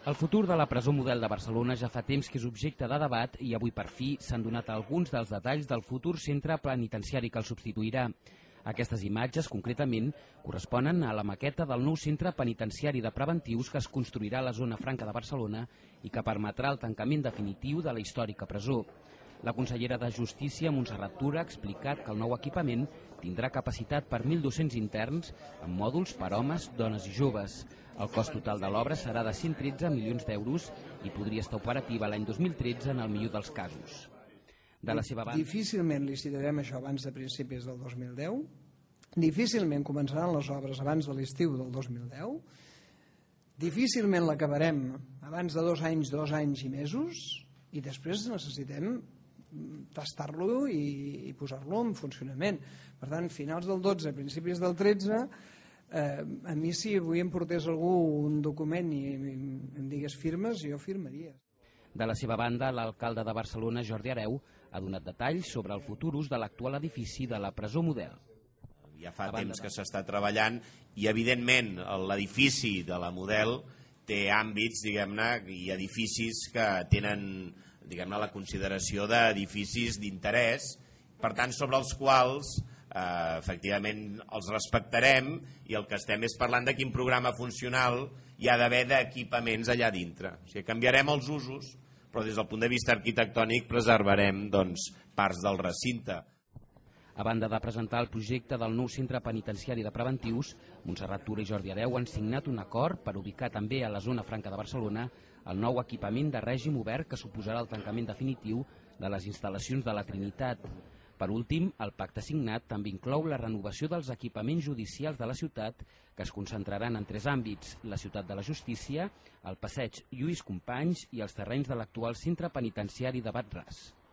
El futur de la presó model de Barcelona ja fa temps que és objecte de debat i avui per fi s'han donat alguns dels detalls del futur centre penitenciari que el substituirà. Aquestes imatges, concretament, corresponen a la maqueta del nou centre penitenciari de preventius que es construirà a la zona franca de Barcelona i que permetrà el tancament definitiu de la històrica presó. La consellera de Justícia, Montserrat Tura, ha explicat que el nou equipament tindrà capacitat per 1.200 interns amb mòduls per homes, dones i joves. El cost total de l'obra serà de 113 milions d'euros i podria estar operativa l'any 2013 en el millor dels casos. De la seva banda... Difícilment licitarem això abans de principis del 2010, difícilment començaran les obres abans de l'estiu del 2010, difícilment l'acabarem abans de 2 anys i mesos, i després necessitem tastar-lo i posar-lo en funcionament. Per tant, finals del 12, principis del 13, a mi si avui em portés algú un document i em digués firmes, jo firmaria. De la seva banda, l'alcalde de Barcelona, Jordi Hereu, ha donat detalls sobre el futur ús de l'actual edifici de la presó model. Ja fa temps que s'està treballant i, evidentment, l'edifici de la model té àmbits, diguem-ne, i edificis que tenen, diguem-ne, la consideració d'edificis d'interès, per tant, sobre els quals efectivament els respectarem, i el que estem és parlant de quin programa funcional hi ha d'haver d'equipaments allà dintre. O sigui, canviarem els usos, però des del punt de vista arquitectònic preservarem parts del recinte. A banda de presentar el projecte del nou centre penitenciari de preventius, Montserrat Tura i Jordi Hereu han signat un acord per ubicar també a la zona franca de Barcelona el nou equipament de règim obert que suposarà el tancament definitiu de les instal·lacions de la Trinitat. Per últim, el pacte signat també inclou la renovació dels equipaments judicials de la ciutat que es concentraran en 3 àmbits: la ciutat de la justícia, el passeig Lluís Companys i els terrenys de l'actual centre penitenciari de Bat-ras.